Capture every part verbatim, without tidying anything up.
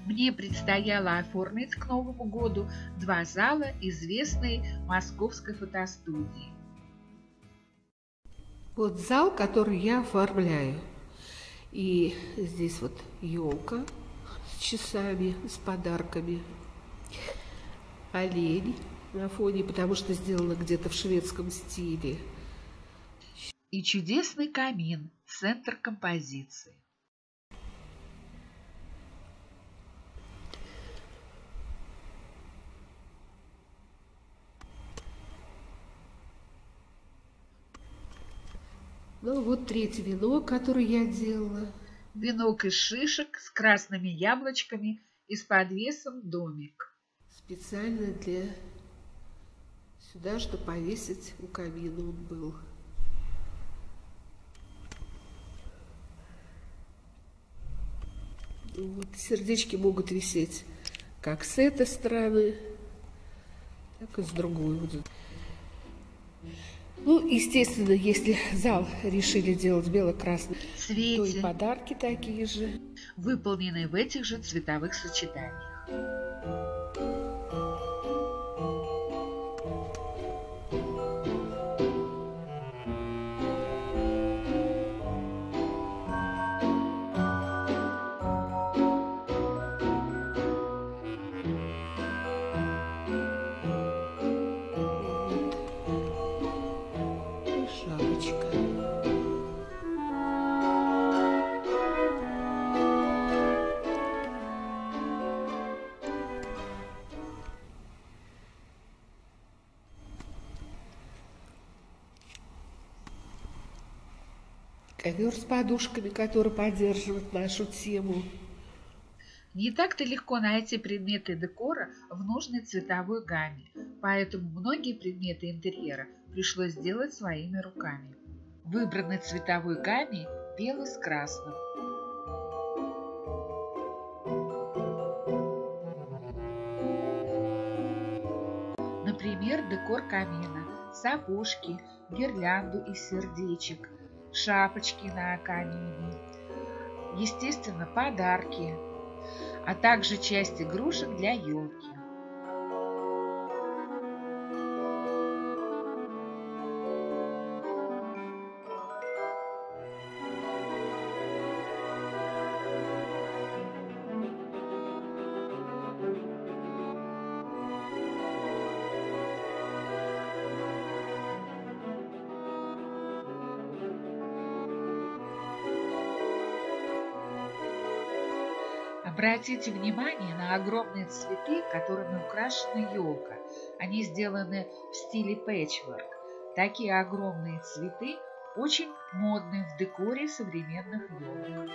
Мне предстояло оформить к Новому году два зала известной московской фотостудии. Вот зал, который я оформляю. И здесь вот елка с часами, с подарками. Олень на фоне, потому что сделано где-то в шведском стиле. И чудесный камин, центр композиции. Ну вот третий венок, который я делала. Венок из шишек с красными яблочками и с подвесом домик. Специально для сюда, чтобы повесить у камина он был. Вот сердечки могут висеть как с этой стороны, так и с другой. Ну, естественно, если зал решили делать бело-красный, то и подарки такие же, выполненные в этих же цветовых сочетаниях. Ковер с подушками, который поддерживает нашу тему. Не так-то легко найти предметы декора в нужной цветовой гамме, поэтому многие предметы интерьера пришлось сделать своими руками. В выбранной цветовой гамме белый с красным. Например, декор камина, сапожки, гирлянду из сердечек, шапочки на камине, естественно, подарки, а также часть игрушек для елки. Обратите внимание на огромные цветы, которыми украшена елка. Они сделаны в стиле пэтчворк. Такие огромные цветы очень модны в декоре современных елок.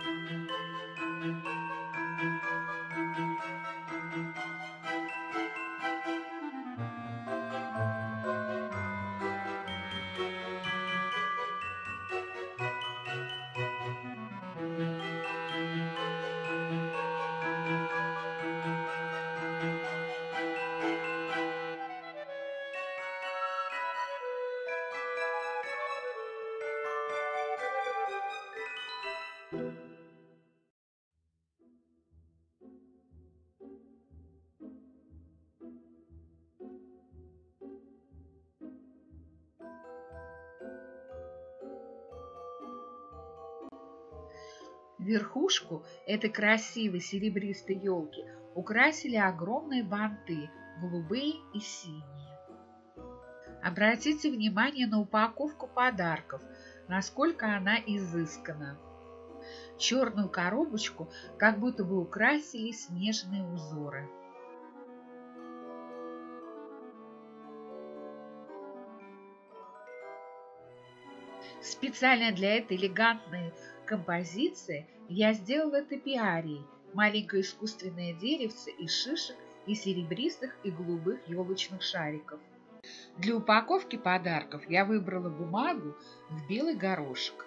Верхушку этой красивой серебристой елки украсили огромные банты, голубые и синие. Обратите внимание на упаковку подарков, насколько она изысканна. Черную коробочку как будто бы украсили снежные узоры. Специально для этой элегантной композиции я сделала топиарий, маленькое искусственное деревце из шишек и серебристых и голубых елочных шариков. Для упаковки подарков я выбрала бумагу в белый горошек.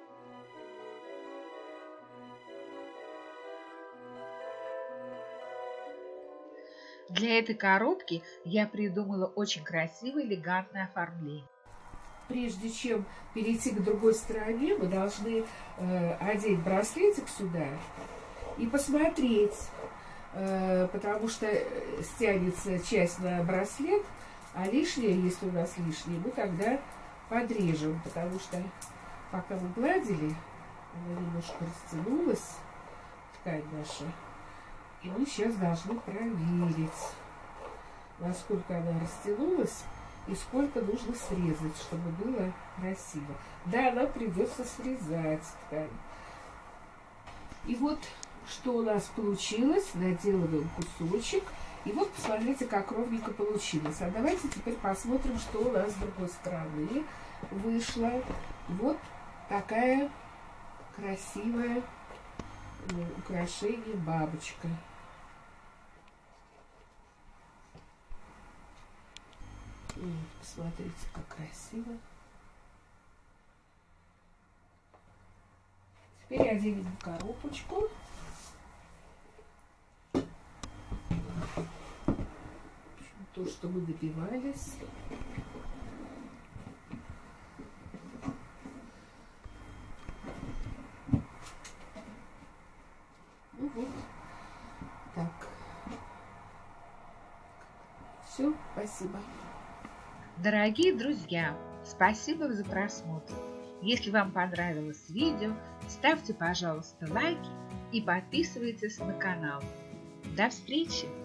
Для этой коробки я придумала очень красивое элегантное оформление. Прежде чем перейти к другой стороне, мы должны э, одеть браслетик сюда и посмотреть, потому что стянется часть на браслет, а лишнее, если у нас лишнее, мы тогда подрежем, потому что пока мы гладили, она немножко растянулась, ткань наша, и мы сейчас должны проверить, насколько она растянулась и сколько нужно срезать, чтобы было красиво. Да, нам придется срезать ткань. И вот что у нас получилось. Наделываем кусочек. И вот посмотрите, как ровненько получилось. А давайте теперь посмотрим, что у нас с другой стороны вышло. Вот такая красивая ну, украшение бабочка. Посмотрите, как красиво. Теперь оденем коробочку. То, что мы добивались. Ну вот. Так. Все, спасибо. Дорогие друзья, спасибо за просмотр. Если вам понравилось видео, ставьте, пожалуйста, лайки и подписывайтесь на канал. До встречи!